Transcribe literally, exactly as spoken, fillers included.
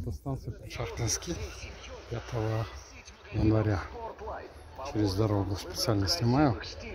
автостанции Шахтинский пятого января. Через дорогу специально снимаю.